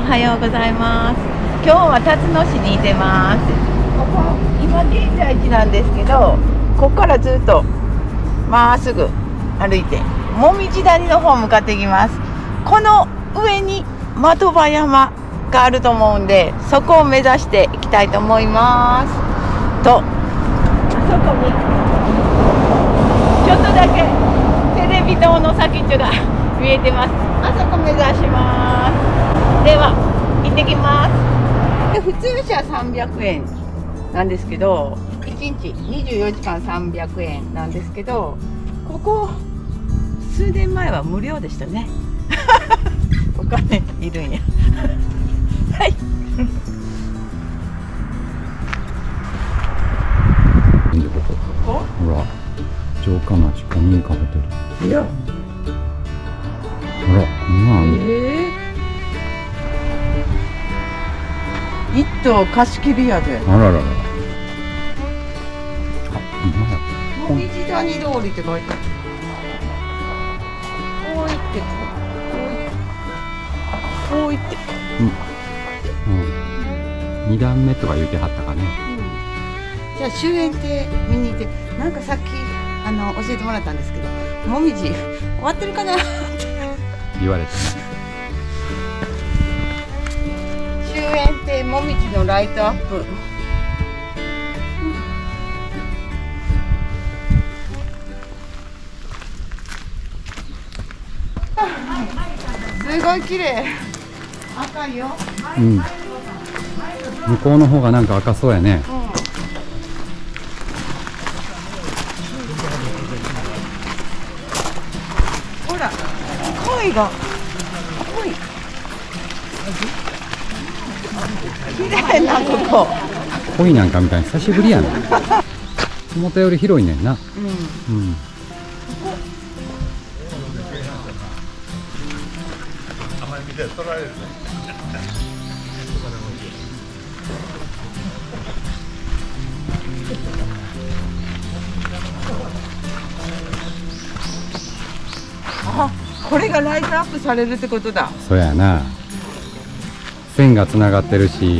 はようございます。今日は辰野市にいてます。ここ今現在地なんですけど、ここからずっとまっすぐ歩いてもみじ谷の方向かっていきます。この上に的場山があると思うんで、そこを目指していきたいと思います。と、あそこにちょっとだけテレビ塔の先っちょが見えてます。あそこ目指します。では行ってきます。普通車300円なんですけど、1日24時間300円なんですけど、ここ数年前は無料でしたね。お金いるんや。はい。ここ？ ほら、城下町古民家ホテル。 いや。 ほら、こんなんあんの。 一棟貸し切りやで。 あららら。あ、うまや。 もみじ谷通りって書いてある。こう行って、こう行って。 2段目とか言うてはったかね。 じゃあ終園亭見に行って、なんかさっき教えてもらったんですけど、もみじ終わってるかなって言われてね。 終園亭もみじのライトアップ。すごい綺麗。赤いよ。 うん。向こうの方がなんか赤そうやね。 ほら、鯉が。鯉。綺麗なここ。 鯉なんかみたいに久しぶりやな。思ったより広いねんな。うん。 あ、これがライトアップされるってことだ。 そうやな。線がつながってるし。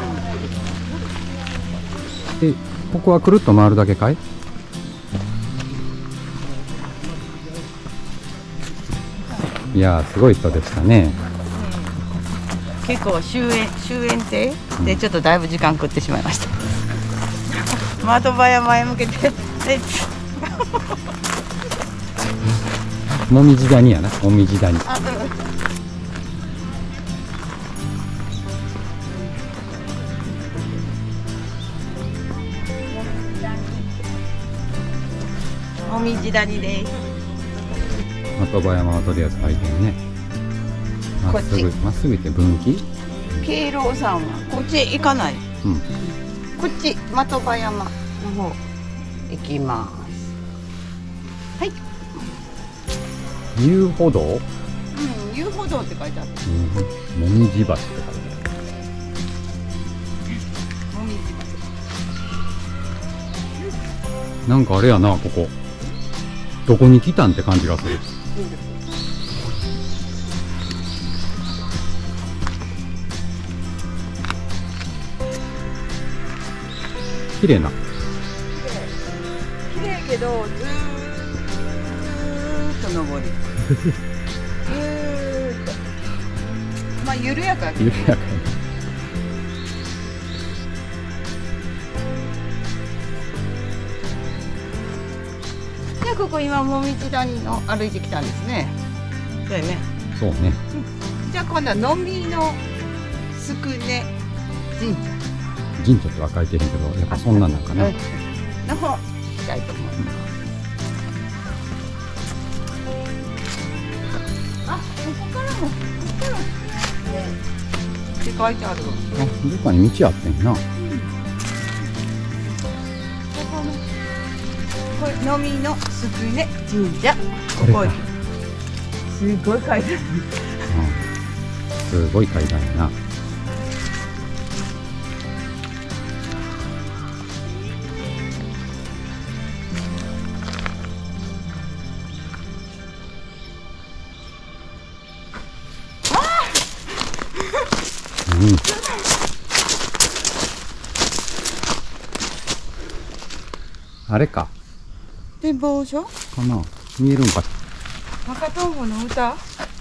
で、ここはくるっと回るだけかい？いやー、すごい人でしたね。 結構終園亭でちょっとだいぶ時間食ってしまいました。的場山へ向けてもみじ谷やな、もみじ谷。 もみじ谷です。 的場山はとりあえず入ってるね。まっすぐ行って分岐？ 敬老さんはこっち行かない。 うん。 こっち的場山の方行きます。はい。 遊歩道？ うん、遊歩道って書いてある。 もみじ橋って書いてある。 もみじ橋。 なんかあれやな、ここ。どこに来たんって感じがする。綺麗な。 綺麗けどずーっと登り。ずーっと。まあ緩やかやけど。 緩やかに。 じゃあここ今もみじ谷の歩いてきたんですね。そうやね。 そうね。 じゃあ今度はのみのすくね神社。 神社っては書いてるけど、やっぱそんなんなんかな。 の方行きたいと思います。あ、ここからも、ここからって書いてあるわ。 あ、どっかに道あってんな。 これのみのすくね神社。ここすごい階段。 すごい階段やな。 あれか展望所かな、見えるんか。 赤とんぼの歌。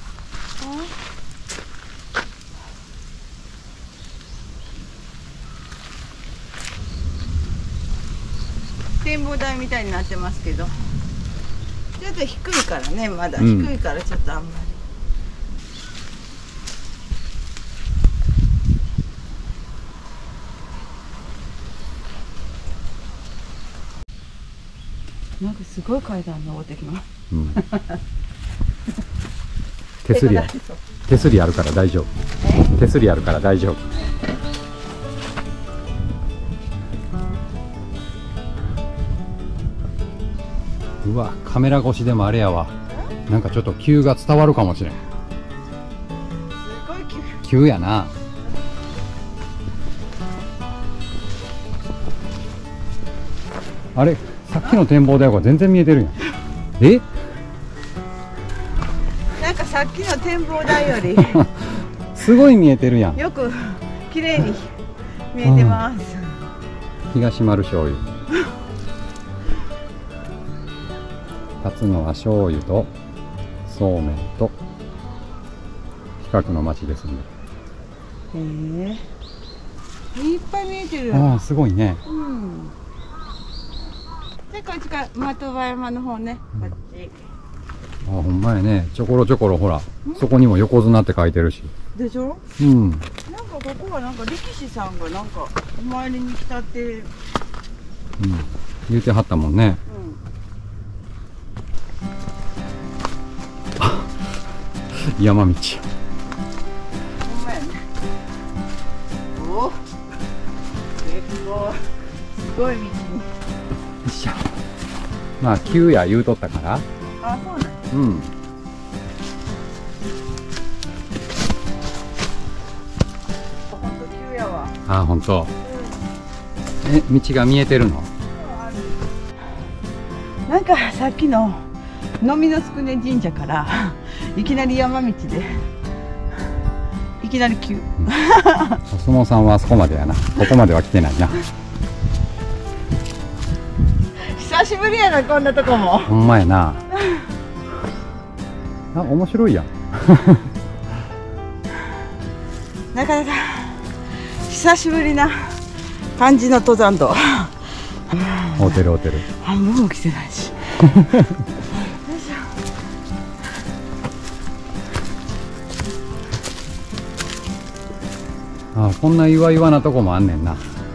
展望台みたいになってますけど、ちょっと低いからね、まだ低いからちょっとあんまり。なんかすごい階段登ってきます。 手すりあるから大丈夫。手すりあるから大丈夫。うわ、カメラ越しでもあれやわ。なんかちょっと急が伝わるかもしれん。 すごい急やな。あれ、さっきの展望台が全然見えてるやん。え？ なんかさっきの展望台よりすごい見えてるやん。 よく綺麗に見えてます。 東丸醤油。辰野は醤油とそうめんと近くの町ですね。 いっぱい見えてる。 ああ、すごいね。 で、こっちから的場山の方ね。こっち。 あ、ほんまやね。ちょころちょころ、ほら、そこにも横綱って書いてるし。 でしょ？ なんかここはなんか力士さんがなんかお参りに来たって。 言うてはったもんね。山道。 ほんまやね。お、結構すごい道に。 よいしょ。まあ急や言うとったから。 あ、そうなん。ほんと急やわ。 あ、ほんと。道が見えてるの？ なんかさっきの飲みの宿根神社からいきなり山道でいきなり急。 お相撲さんはあそこまでやな。ここまでは来てないな。 久しぶりやな、こんなとこも。 ほんまやな。あ、面白いやん。 なかなか久しぶりな感じの登山道。 ホテルホテル。 半分も来てないし。 あ、こんな岩々なとこもあんねんな。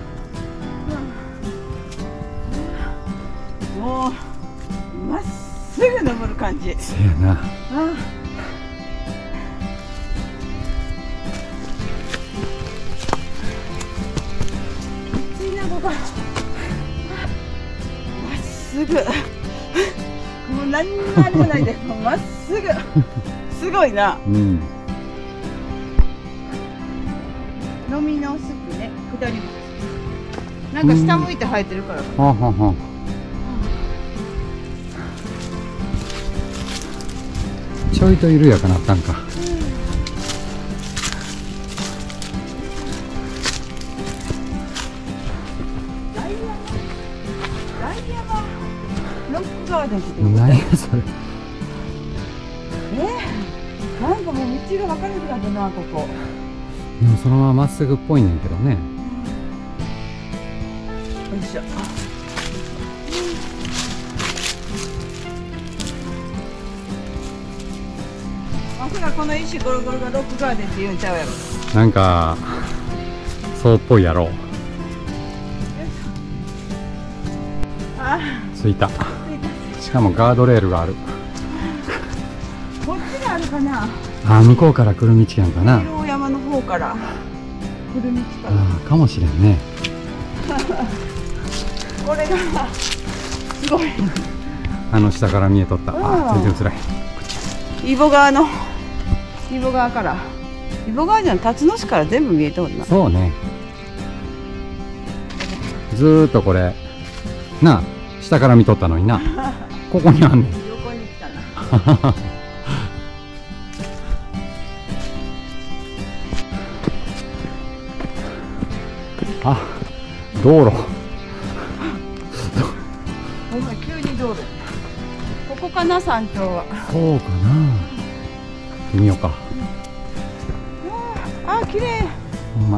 もうまっすぐ登る感じ。 せやな。 きついな、ここ。まっすぐ。もう何にもありもないで、もうまっすぐ。すごいな。飲みのすぐね、下り。なんか下向いて生えてるから。 ちょいと緩やかなったんか。 ロックガーデンって何やそれ。 なんかもう道が分かれてたんだな、ここ。 でもそのまままっすぐっぽいねんけどね。 よいしょ。まさかこの石ゴロゴロがロックガーデンって言うんちゃうやろ。 なんかそうっぽいやろ。着いた。しかもガードレールがある。 こっちがあるかな。 あ、向こうから来る道やんかな。 広山の方から来る道かな。 あ、かもしれんね。 これがすごい。 下から見えとった。あ、全然映らへん。 揖保川から揖保川じゃん、辰野市から全部見えとんな。 そうね。ずーっとこれなあ、下から見とったのにな。ここにあんねん。 横に来たな。 あ、道路。 お前急に道路。ここかな、山頂は。 そうかな。行ってみようか。 あ、綺麗。 ほんま。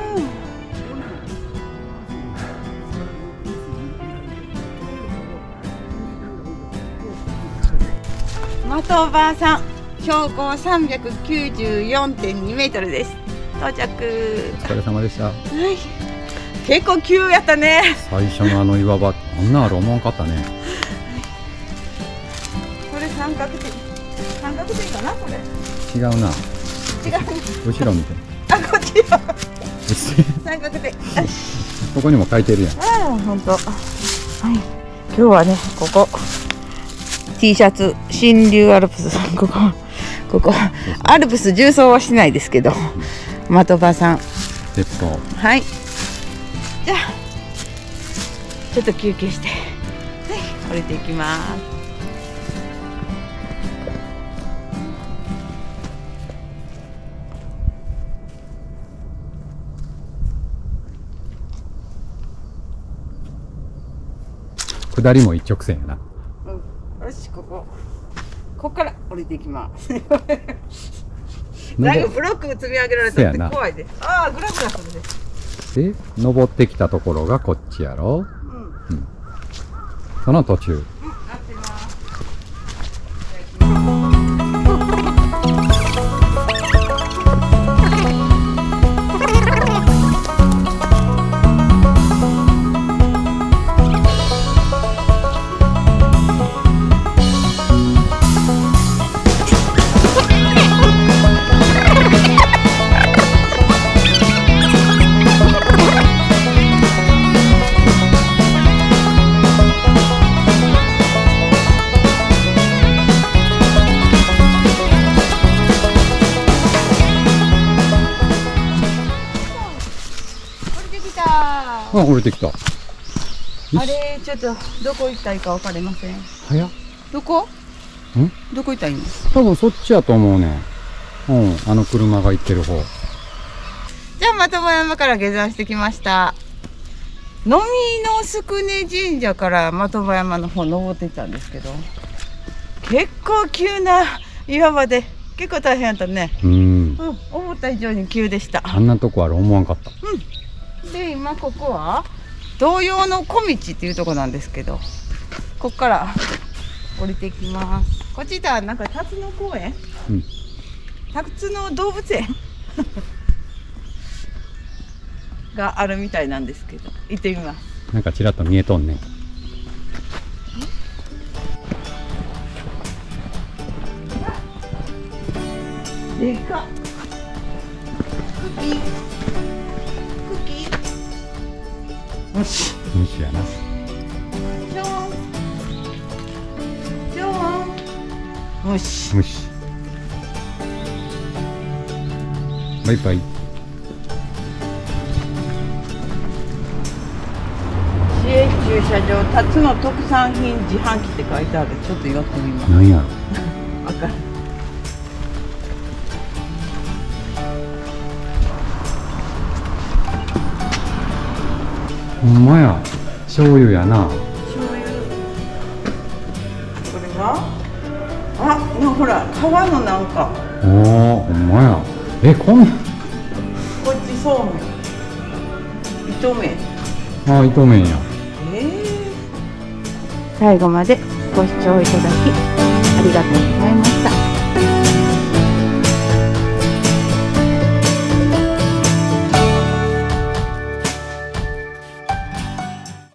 的場山、標高394.2メートルです。到着。 お疲れ様でした。 はい。結構急やったね。 最初のあの岩場、あんなある思わんかったね。 これ三角点。三角点かな、これ。 違うな。 違う。 後ろ見て。 あ、こっちは。三角点。 ここにも書いてるやん。 ああ、本当。はい。今日はね、ここ。T シャツ、新流アルプス。ここ。アルプス縦走はしないですけど。的場さん。 鉄塔。 はい。じゃあ。ちょっと休憩して。はい。降りていきます。 下りも一直線やな。 よし、ここから降りていきます。なんかブロック積み上げられたって怖いです。ああ、グラグラするです。 で、登ってきたところがこっちやろ。うん。その途中。あ、降りてきた。 あれ、ちょっとどこ行ったらいいか分かりません。 早っ。 どこ？どこ行ったらいいの？ 多分そっちやと思うね。うん、あの車が行ってる方。 じゃあ的場山から下山してきました。飲みの宿根神社から的場山の方登っていったんですけど、結構急な岩場で結構大変やったね。思った以上に急でした。 あんなとこある思わんかった。 で、今ここは同様の小道っていうとこなんですけど、ここから降りていきます。こっちだ、なんかタツノ公園、タツノ動物園があるみたいなんですけど、行ってみます。 なんかちらっと見えとんね。 でかっ。よし。 虫やな。 虫。 虫。バイバイ。 市営駐車場、タツノ特産品自販機って書いてある。ちょっと寄ってみます。 なんやろ。 わかる。 ほんまや。醤油やな。 醤油。これが。あ、ほら、川のなんか。 おお、ほんまや。こん。 こっちそうめん。糸麺。 あ、糸麺や。 最後までご視聴いただきありがとうございました。